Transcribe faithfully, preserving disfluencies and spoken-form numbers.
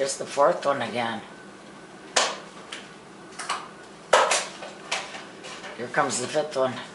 There's the fourth one again. Here comes the fifth one.